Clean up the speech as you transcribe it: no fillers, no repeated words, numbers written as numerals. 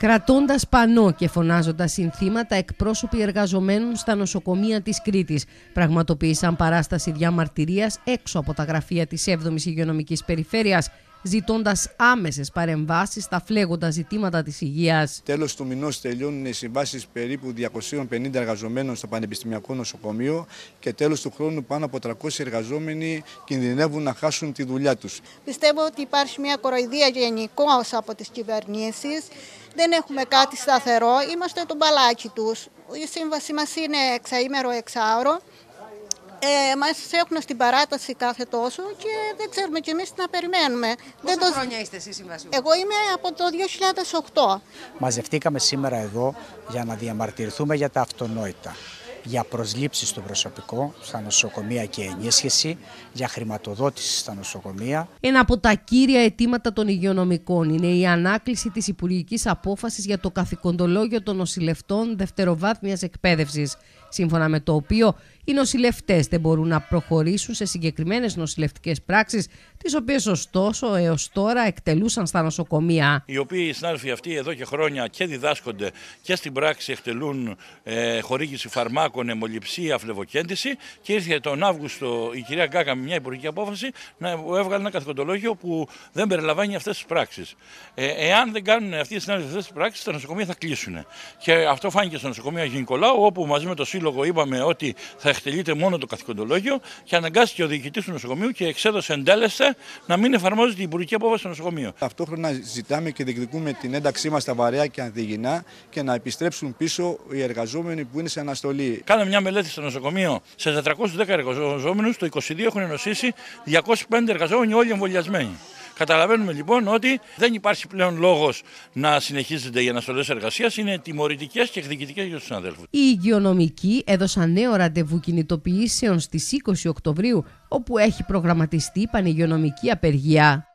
Κρατώντας πανό και φωνάζοντας συνθήματα, εκπρόσωποι εργαζομένων στα νοσοκομεία της Κρήτης πραγματοποίησαν παράσταση διαμαρτυρίας έξω από τα γραφεία της 7ης Υγειονομικής Περιφέρειας, ζητώντας άμεσες παρεμβάσεις στα φλέγοντα ζητήματα της υγείας. Τέλος του μηνός τελειώνουν οι συμβάσεις περίπου 250 εργαζομένων στο Πανεπιστημιακό Νοσοκομείο και τέλος του χρόνου πάνω από 300 εργαζόμενοι κινδυνεύουν να χάσουν τη δουλειά τους. Πιστεύω ότι υπάρχει μια κοροϊδία γενικώς από τις κυβερνήσεις. Δεν έχουμε κάτι σταθερό, είμαστε το μπαλάκι τους. Η σύμβαση μας είναι εξαήμερο, εξάωρο. Μας έχουν στην παράταση κάθε τόσο και δεν ξέρουμε κι εμείς τι να περιμένουμε. Πόσα χρόνια είστε εσείς συμβασιούχοι? Εγώ είμαι από το 2008. Μαζευτήκαμε σήμερα εδώ για να διαμαρτυρηθούμε για τα αυτονόητα. Για προσλήψεις στο προσωπικό στα νοσοκομεία και ενίσχυση, για χρηματοδότηση στα νοσοκομεία. Ένα από τα κύρια αιτήματα των υγειονομικών είναι η ανάκληση της υπουργικής απόφασης για το καθηκοντολόγιο των νοσηλευτών δευτεροβάθμιας εκπαίδευσης, σύμφωνα με το οποίο οι νοσηλευτές δεν μπορούν να προχωρήσουν σε συγκεκριμένες νοσηλευτικές πράξεις, τις οποίες ωστόσο έως τώρα εκτελούσαν στα νοσοκομεία. Οι οποίοι συνάδελφοι αυτοί εδώ και χρόνια και διδάσκονται και στην πράξη εκτελούν χορήγηση φαρμάκων, αιμοληψία, φλεβοκέντηση, και ήρθε τον Αύγουστο η κυρία Γκάκα με μια υπουργική απόφαση να έβγαλε ένα καθηκοντολόγιο που δεν περιλαμβάνει αυτές τις πράξεις. Εάν δεν κάνουν αυτοί οι συνάδελφοι αυτές τις πράξεις, τα νοσοκομεία θα κλείσουν. Και αυτό φάνηκε στο νοσοκομείο Αγίου Νικολάου, όπου μαζί με το Σύλλογο είπαμε ότι θα εκτελείται μόνο το καθηκοντολόγιο, και αναγκάστηκε ο διοικητής του νοσοκομείου και εξέδωσε εντέλεσθε να μην εφαρμόζεται η υπουργική απόφαση στο νοσοκομείο. Ταυτόχρονα ζητάμε και διεκδικούμε την ένταξή μας στα βαρέα και ανθυγινά και να επιστρέψουν πίσω οι εργαζόμενοι που είναι σε αναστολή. Κάναμε μια μελέτη στο νοσοκομείο. Σε 410 εργαζόμενους, το 22 έχουν νοσήσει 205 εργαζόμενοι, όλοι εμβολιασμένοι. Καταλαβαίνουμε λοιπόν ότι δεν υπάρχει πλέον λόγος να συνεχίζονται οι αναστολές εργασίας, είναι τιμωρητικές και εκδικητικές για τους συναδέλφους. Οι υγειονομικοί έδωσαν νέο ραντεβού κινητοποιήσεων στις 20 Οκτωβρίου, όπου έχει προγραμματιστεί πανηγειονομική απεργία.